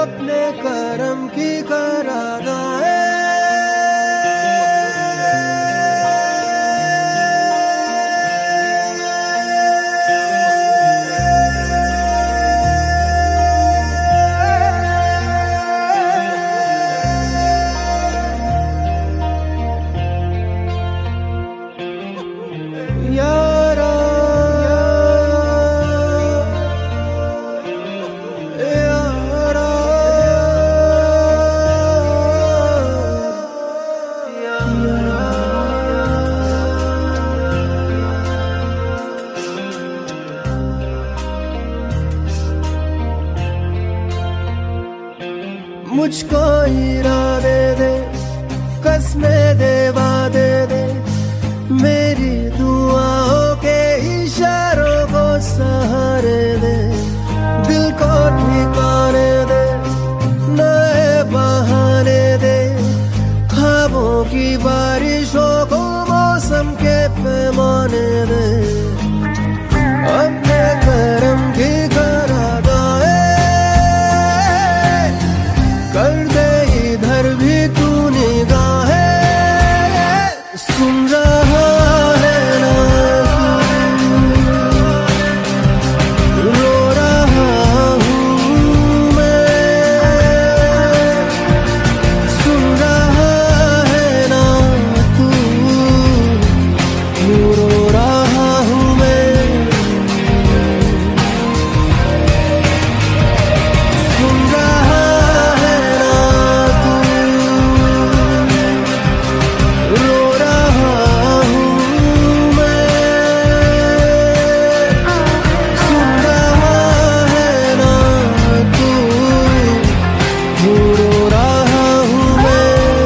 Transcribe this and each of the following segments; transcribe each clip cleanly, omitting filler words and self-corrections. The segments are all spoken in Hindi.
अपने करम की करादाए यारा यारा मुझको इरादे दे कसमें दे वादे दे मेरी दुआओं के इशारों को सहारे दे दिल को ठिकाने दे नए बहाने दे ख्वाबों की बारिशों को मौसम के पैमाने दे अपने करम की करादाए कर दे इधर भी तू निगाहें सुन रहा है ना तू रो रहा हूँ मैं सुन रहा है ना तू रो रहा हूँ मैं सुन रहा है ना तू रो रहा हूँ मैं सुन रहा है ना तू रो रहा हूँ मैं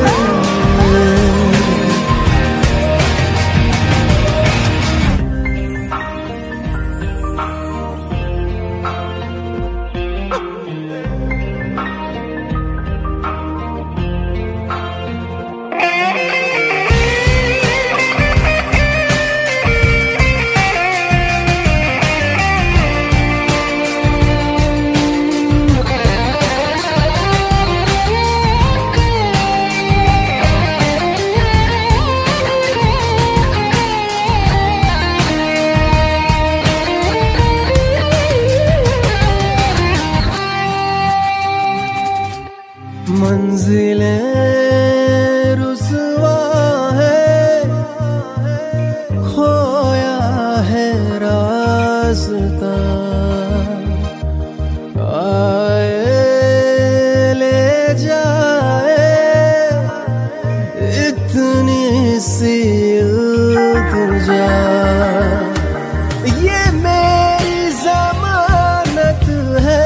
मंजिलें रुसवा है खोया है रास्ता आए ले जाए इतनी सी इल्तिजा ये मेरी जमानत है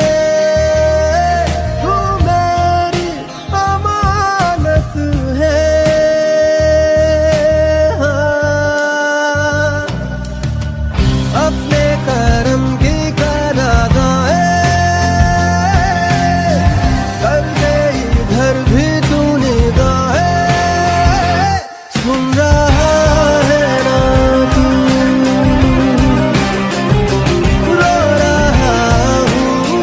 अपने करम की करादाए कर दे इधर भी तू निगाहें सुन रहा है ना तू रो रहा हूँ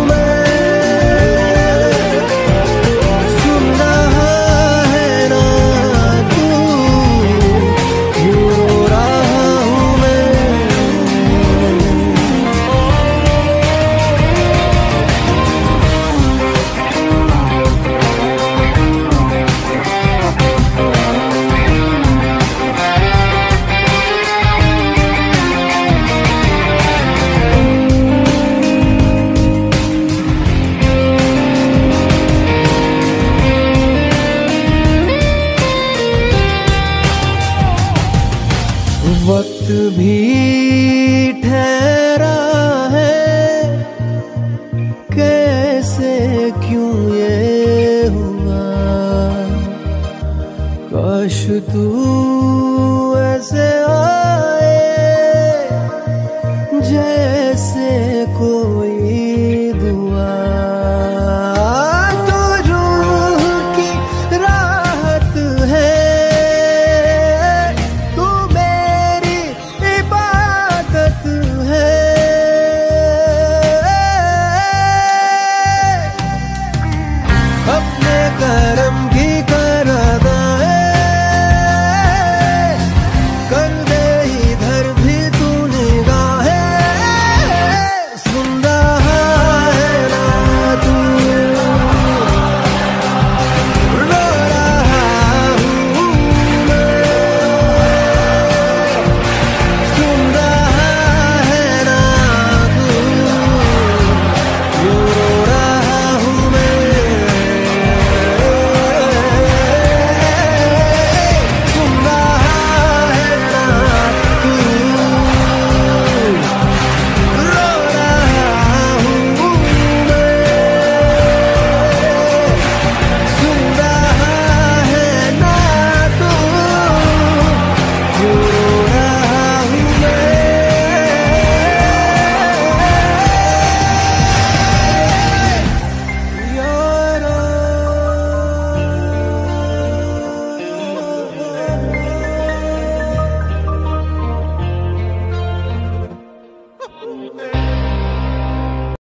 मैं सुन रहा है ना तू रो रहा हूँ मैं वक्त भी ठहरा है कैसे क्यों ये हुआ काश तू